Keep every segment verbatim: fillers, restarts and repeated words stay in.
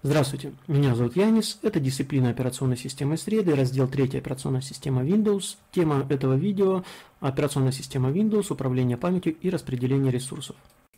Здравствуйте, меня зовут Янис, это дисциплина операционной системы среды, раздел три операционная система Windows. Тема этого видео – операционная система Windows, управление памятью и распределение ресурсов.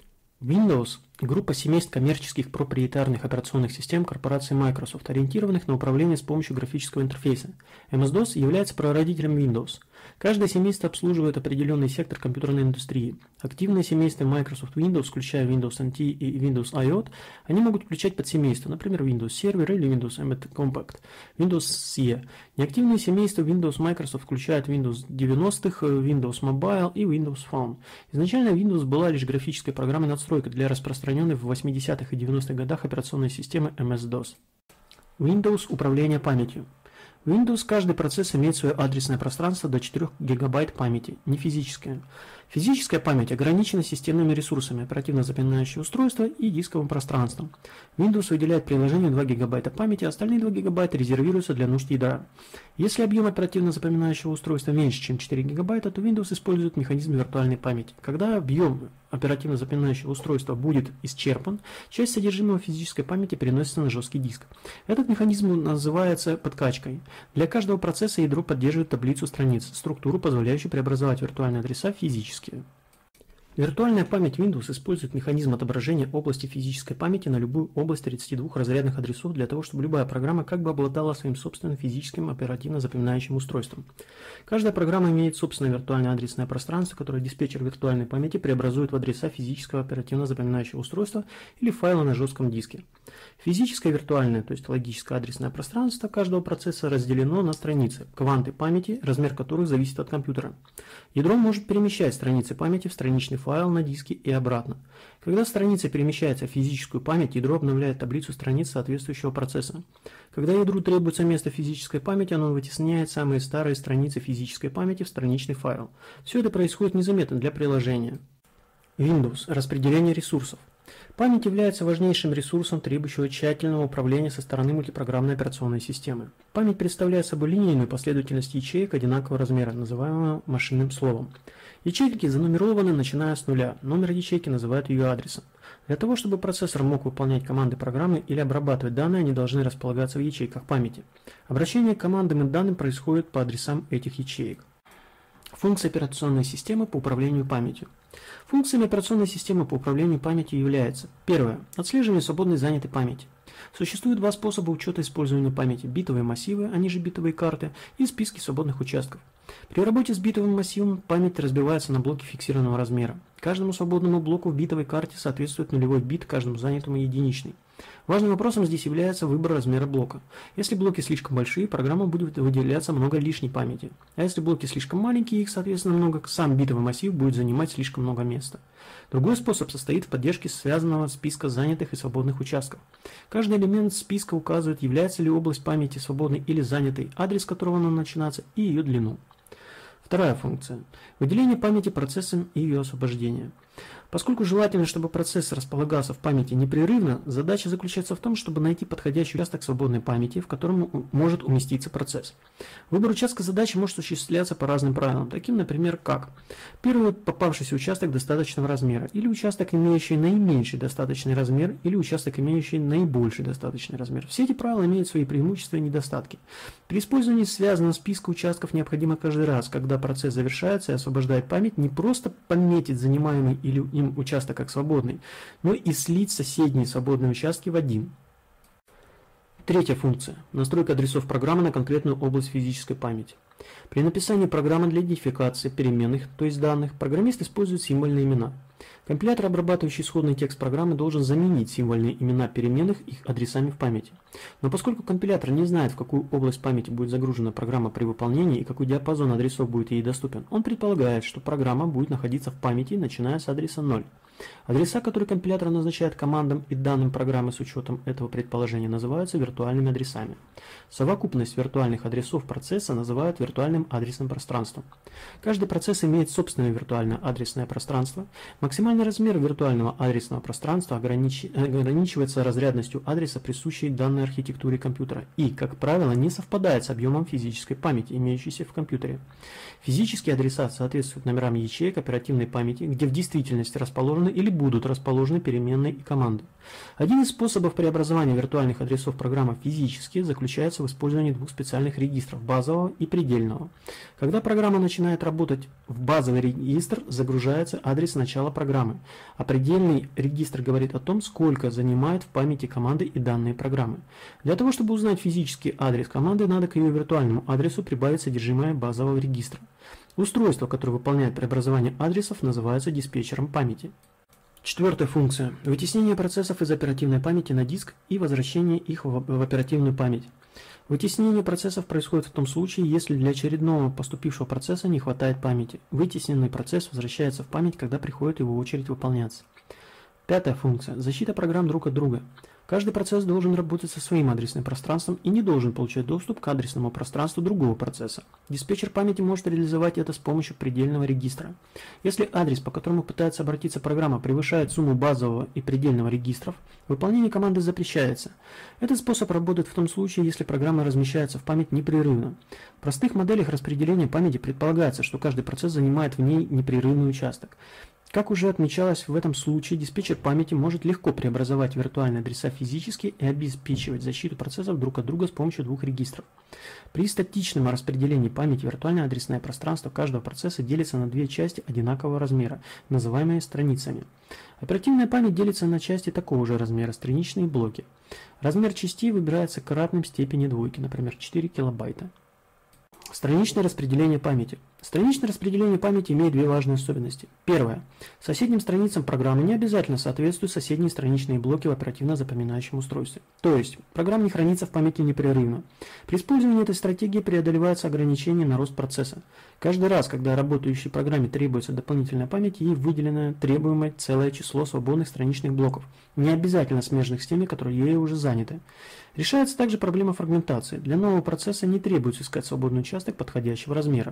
Windows – группа семейств коммерческих проприетарных операционных систем корпорации Microsoft, ориентированных на управление с помощью графического интерфейса. эм эс дос является прародителем Windows. Каждое семейство обслуживает определенный сектор компьютерной индустрии. Активные семейства Microsoft Windows, включая Windows эн ти и Windows ай о ти, они могут включать подсемейства, например, Windows Server или Windows эмбедд Compact, Windows си и. Неактивные семейства Windows Microsoft включают Windows девяностых, Windows Mobile и Windows Phone. Изначально Windows была лишь графической программой надстройкой для распространенной в восьмидесятых и девяностых годах операционной системы эм эс дос. Windows – управление памятью. В Windows каждый процесс имеет свое адресное пространство до четырёх гигабайт памяти, не физическое. Физическая память ограничена системными ресурсами, оперативно-запоминающие устройства и дисковым пространством. Windows выделяет приложению два гигабайта памяти, остальные два гигабайта резервируются для нужд ядра. Если объем оперативно-запоминающего устройства меньше, чем четыре гигабайта, то Windows использует механизм виртуальной памяти. Когда объем оперативно-запоминающего устройства будет исчерпан, часть содержимого физической памяти переносится на жесткий диск. Этот механизм называется подкачкой. Для каждого процесса ядро поддерживает таблицу страниц, структуру, позволяющую преобразовать виртуальные адреса в физические. Виртуальная память Windows использует механизм отображения области физической памяти на любую область тридцати двух разрядных адресов для того, чтобы любая программа как бы обладала своим собственным физическим оперативно-запоминающим устройством. Каждая программа имеет собственное виртуальное адресное пространство, которое диспетчер виртуальной памяти преобразует в адреса физического оперативно-запоминающего устройства или файла на жестком диске. Физическое виртуальное, то есть логическое адресное пространство каждого процесса разделено на страницы, кванты памяти, размер которых зависит от компьютера. Ядро может перемещать страницы памяти в страничный файл на диске и обратно. Когда страница перемещается в физическую память, ядро обновляет таблицу страниц соответствующего процесса. Когда ядру требуется место физической памяти, оно вытесняет самые старые страницы физической памяти в страничный файл. Все это происходит незаметно для приложения. Windows. Распределение ресурсов. Память является важнейшим ресурсом, требующего тщательного управления со стороны мультипрограммной операционной системы. Память представляет собой линейную последовательность ячеек одинакового размера, называемую машинным словом. Ячейки занумерованы, начиная с нуля. Номер ячейки называют ее адресом. Для того, чтобы процессор мог выполнять команды программы или обрабатывать данные, они должны располагаться в ячейках памяти. Обращение к командам и данным происходит по адресам этих ячеек. Функция операционной системы по управлению памятью. Функциями операционной системы по управлению памятью является: первое. Отслеживание свободной занятой памяти. Существует два способа учета использования памяти: битовые массивы, они же битовые карты, и списки свободных участков. При работе с битовым массивом память разбивается на блоки фиксированного размера. Каждому свободному блоку в битовой карте соответствует нулевой бит, каждому занятому единичный. Важным вопросом здесь является выбор размера блока. Если блоки слишком большие, программа будет выделяться много лишней памяти. А если блоки слишком маленькие, их соответственно много, сам битовый массив будет занимать слишком много места. Другой способ состоит в поддержке связанного списка занятых и свободных участков. Каждый элемент списка указывает, является ли область памяти свободной или занятой, адрес которого она начинается, и ее длину. Вторая функция – выделение памяти процессом и ее освобождение. Поскольку желательно, чтобы процесс располагался в памяти непрерывно, задача заключается в том, чтобы найти подходящий участок свободной памяти, в котором может уместиться процесс. Выбор участка задачи может осуществляться по разным правилам, таким, например, как: первый попавшийся участок достаточного размера, или участок, имеющий наименьший достаточный размер, или участок, имеющий наибольший достаточный размер. Все эти правила имеют свои преимущества и недостатки. При использовании связанного списка участков необходимо каждый раз, когда процесс завершается и освобождает память, не просто пометить занимаемый или им участок как свободный, но и слить соседние свободные участки в один. Третья функция – настройка адресов программы на конкретную область физической памяти. При написании программы для идентификации переменных, то есть данных, программист использует символьные имена. Компилятор, обрабатывающий исходный текст программы, должен заменить символьные имена переменных их адресами в памяти. Но поскольку компилятор не знает, в какую область памяти будет загружена программа при выполнении и какой диапазон адресов будет ей доступен, он предполагает, что программа будет находиться в памяти, начиная с адреса ноль. Адреса, которые компилятор назначает командам и данным программы с учетом этого предположения, называются виртуальными адресами. Совокупность виртуальных адресов процесса называют виртуальным адресным пространством. Каждый процесс имеет собственное виртуальное адресное пространство. Максимальный размер виртуального адресного пространства огранич... ограничивается разрядностью адреса, присущей данной архитектуре компьютера, и, как правило, не совпадает с объемом физической памяти, имеющейся в компьютере. Физические адреса соответствуют номерам ячеек оперативной памяти, где в действительности расположены расположены или будут расположены переменные и команды. Один из способов преобразования виртуальных адресов программы физически заключается в использовании двух специальных регистров – базового и предельного. Когда программа начинает работать, в базовый регистр загружается адрес начала программы, а предельный регистр говорит о том, сколько занимает в памяти команды и данные программы. Для того, чтобы узнать физический адрес команды, надо к ее виртуальному адресу прибавить содержимое базового регистра. Устройство, которое выполняет преобразование адресов, называется диспетчером памяти. Четвертая функция – вытеснение процессов из оперативной памяти на диск и возвращение их в, в оперативную память. Вытеснение процессов происходит в том случае, если для очередного поступившего процесса не хватает памяти. Вытесненный процесс возвращается в память, когда приходит его очередь выполняться. Пятая функция – защита программ друг от друга. Каждый процесс должен работать со своим адресным пространством и не должен получать доступ к адресному пространству другого процесса. Диспетчер памяти может реализовать это с помощью предельного регистра. Если адрес, по которому пытается обратиться программа, превышает сумму базового и предельного регистров, выполнение команды запрещается. Этот способ работает в том случае, если программа размещается в память непрерывно. В простых моделях распределения памяти предполагается, что каждый процесс занимает в ней непрерывный участок. Как уже отмечалось, в этом случае диспетчер памяти может легко преобразовать виртуальные адреса физически и обеспечивать защиту процессов друг от друга с помощью двух регистров. При статичном распределении памяти виртуальное адресное пространство каждого процесса делится на две части одинакового размера, называемые страницами. Оперативная память делится на части такого же размера, страничные блоки. Размер частей выбирается кратным степени двойки, например, четыре килобайта. Страничное распределение памяти. Страничное распределение памяти имеет две важные особенности. Первое. Соседним страницам программы не обязательно соответствуют соседние страничные блоки в оперативно запоминающем устройстве. То есть, программа не хранится в памяти непрерывно. При использовании этой стратегии преодолевается ограничение на рост процесса. Каждый раз, когда работающей программе требуется дополнительная память, ей выделено требуемое целое число свободных страничных блоков, не обязательно смежных с теми, которые ею уже заняты. Решается также проблема фрагментации. Для нового процесса не требуется искать свободный участок подходящего размера.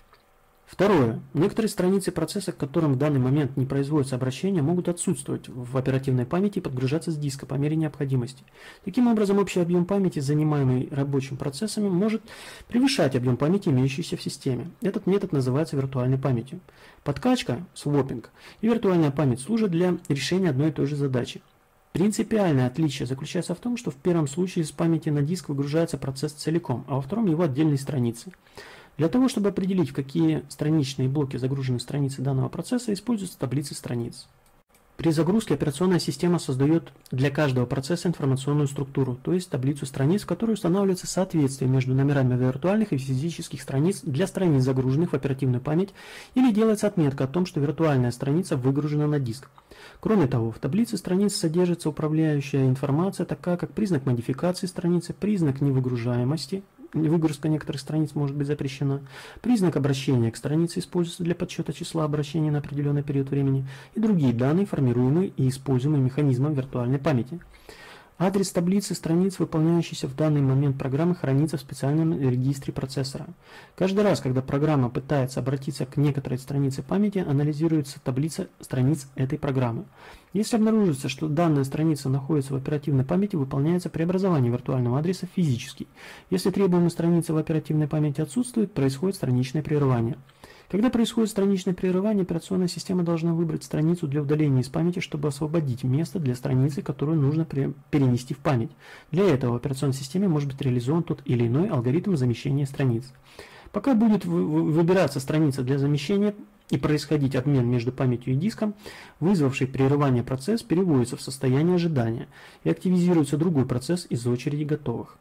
Второе. Некоторые страницы процесса, к которым в данный момент не производится обращение, могут отсутствовать в оперативной памяти и подгружаться с диска по мере необходимости. Таким образом, общий объем памяти, занимаемый рабочим процессами, может превышать объем памяти, имеющийся в системе. Этот метод называется виртуальной памятью. Подкачка, своппинг, и виртуальная память служат для решения одной и той же задачи. Принципиальное отличие заключается в том, что в первом случае из памяти на диск выгружается процесс целиком, а во втором его отдельные страницы. Для того, чтобы определить, в какие страничные блоки загружены страницы данного процесса, используются таблицы страниц. При загрузке операционная система создает для каждого процесса информационную структуру, то есть таблицу страниц, в которой устанавливается соответствие между номерами виртуальных и физических страниц для страниц, загруженных в оперативную память, или делается отметка о том, что виртуальная страница выгружена на диск. Кроме того, в таблице страниц содержится управляющая информация, такая как признак модификации страницы, признак невыгружаемости, выгрузка некоторых страниц может быть запрещена, признак обращения к странице используется для подсчета числа обращений на определенный период времени и другие данные, формируемые и используемые механизмом виртуальной памяти. Адрес таблицы страниц, выполняющейся в данный момент программы, хранится в специальном регистре процессора. Каждый раз, когда программа пытается обратиться к некоторой странице памяти, анализируется таблица страниц этой программы. Если обнаружится, что данная страница находится в оперативной памяти, выполняется преобразование виртуального адреса в физический. Если требуемая страница в оперативной памяти отсутствует, происходит страничное прерывание. Когда происходит страничное прерывание, операционная система должна выбрать страницу для удаления из памяти, чтобы освободить место для страницы, которую нужно перенести в память. Для этого в операционной системе может быть реализован тот или иной алгоритм замещения страниц. Пока будет выбираться страница для замещения и происходить обмен между памятью и диском, вызвавший прерывание процесс переводится в состояние ожидания и активизируется другой процесс из очереди готовых.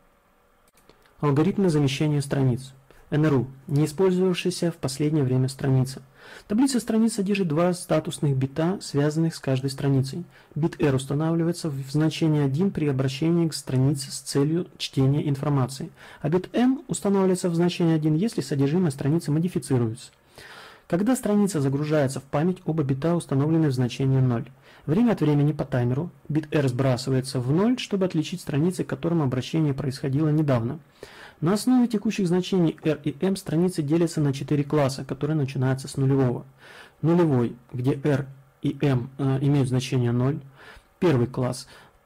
Алгоритмы замещения страниц. эн эр у – не использовавшаяся в последнее время страница. Таблица страниц содержит два статусных бита, связанных с каждой страницей. Бит R устанавливается в значение один при обращении к странице с целью чтения информации, а бит M устанавливается в значение один, если содержимое страницы модифицируется. Когда страница загружается в память, оба бита установлены в значение ноль. Время от времени по таймеру бит R сбрасывается в ноль, чтобы отличить страницы, к которым обращение происходило недавно. На основе текущих значений R и M страницы делятся на четыре класса, которые начинаются с нулевого. Нулевой, где R и M э, имеют значение ноль. Первый класс R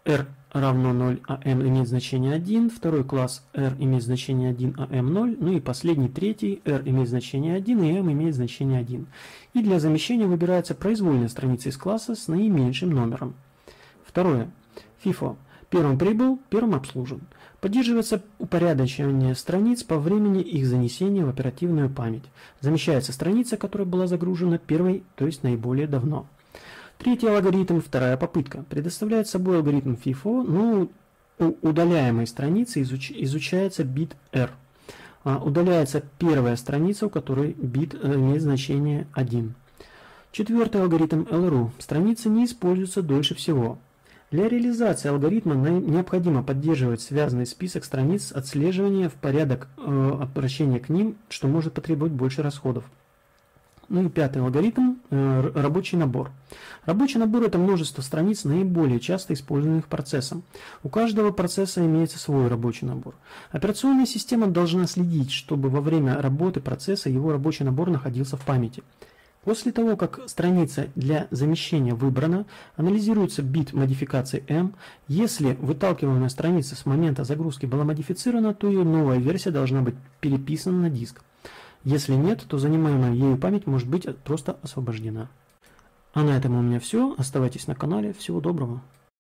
равно ноль, а m имеет значение один, второй класс r имеет значение один, а m ноль, ну и последний, третий, r имеет значение один и m имеет значение один. И для замещения выбирается произвольная страница из класса с наименьшим номером. Второе. FIFO. Первым прибыл, первым обслужен. Поддерживается упорядочивание страниц по времени их занесения в оперативную память. Замещается страница, которая была загружена первой, то есть наиболее давно. Третий алгоритм, вторая попытка. Предоставляет собой алгоритм FIFO, но у удаляемой страницы изуч, изучается бит R. А удаляется первая страница, у которой бит имеет значение один. Четвертый алгоритм эл эр ю. Страницы не используются дольше всего. Для реализации алгоритма необходимо поддерживать связанный список страниц отслеживания в порядок э, обращения к ним, что может потребовать больше расходов. Ну и пятый алгоритм э, – рабочий набор. Рабочий набор – это множество страниц, наиболее часто используемых процессом. У каждого процесса имеется свой рабочий набор. Операционная система должна следить, чтобы во время работы процесса его рабочий набор находился в памяти. После того, как страница для замещения выбрана, анализируется бит модификации M. Если выталкиваемая страница с момента загрузки была модифицирована, то ее новая версия должна быть переписана на диск. Если нет, то занимаемая ею память может быть просто освобождена. А на этом у меня все. Оставайтесь на канале. Всего доброго.